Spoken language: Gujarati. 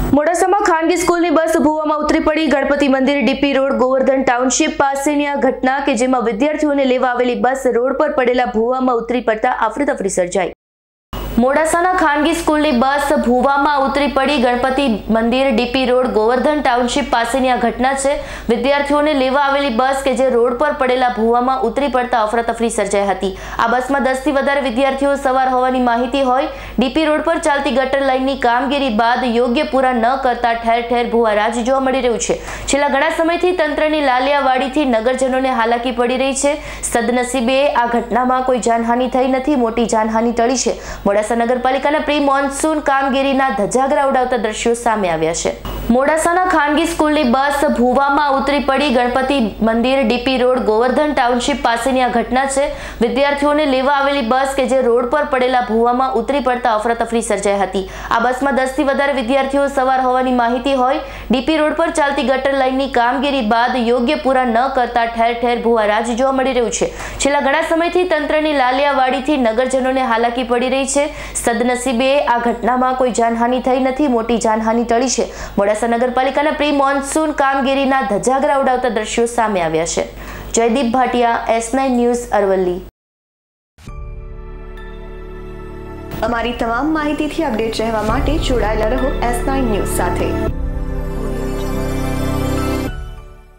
મોડાસામાં ખાનગી સ્કૂલની બસ ભૂવામાં ઉતરી પડી. ગણપતિ મંદિર ડીપી રોડ ગોવર્ધન ટાઉનશીપ પાસેની આ ઘટના કે જેમાં વિદ્યાર્થીઓને લેવા આવેલી બસ રોડ પર પડેલા ભૂવામાં ઉતરી પડતા અફરાતફરી સર્જાઈ. મોડાસાના ખાનગી સ્કૂલની બસ ભૂવામાં ઉતરી પડી. ગણપતિ મંદિર ડીપી રોડ ગોવર્ધન ટાઉનશીપ પાસેની આ ઘટના છે. વિદ્યાર્થીઓને લેવા આવેલી બસ કે જે રોડ પર પડેલા ભૂવામાં ઉતરી પડતા અફરાતફરી સર્જાઈ હતી. આ બસમાં 10 થી વધારે વિદ્યાર્થીઓ સવાર હોવાની માહિતી હોય. ડીપી રોડ પર ચાલતી ગટર લાઇનની કામગીરી બાદ યોગ્ય પૂરા ન કરતા ઠેર ઠેર ભૂવારાજ જોવા મળી રહ્યું છે. છેલ્લા ઘણા સમયથી તંત્રની લાલિયાવાડીથી નગરજનોને હાલાકી પડી રહી છે. સદનસીબે આ ઘટનામાં કોઈ જાનહાનિ થઈ નથી. મોટી જાનહાનિ ટળી છે. મોડાસા નગરપાલિકાના પ્રી મોન્સૂન કામગીરીના ધજાગરા ઉડાવતા દ્રશ્યો સામે આવ્યા છે. મોડાસાના ખાનગી સ્કૂલની બસ ભૂવામાં ઉતરી પડી. ગણપતિ મંદિર ડીપી રોડ ગોવર્ધન ટાઉનશીપ પાસેની આ ઘટના છે. વિદ્યાર્થીઓને લેવા આવેલી બસ કે જે રોડ પર પડેલા ભૂવામાં ઉતરી પડતા અફરાતફરી સર્જાઈ હતી. આ બસમાં 10 થી વધારે વિદ્યાર્થીઓ સવાર હોવાની માહિતી હોય. ડીપી રોડ પર ચાલતી ગટર લાઇનની કામગીરી બાદ યોગ્ય પૂરા ન કરતા ઠેર ઠેર ભૂવારાજ જોવા મળી રહ્યું છે. છેલ્લા ઘણા સમયથી તંત્રની લાલિયાવાડીથી નગરજનોને હાલાકી પડી રહી છે. સદનસીબે આ ઘટનામાં કોઈ જાનહાનિ થઈ નથી. મોટી જાનહાનિ ટળી છે. મોડાસા નગરપાલિકાના પ્રી મોન્સૂન કામગીરીના ધજાગરા ઉડાવતા દ્રશ્યો સામે આવ્યા છે. Jaydeep Bhatia, S9 news, Aravalli. અમારી તમામ માહિતીથી અપડેટ રહેવા માટે જોડાયેલા રહો S9 ન્યૂઝ સાથે.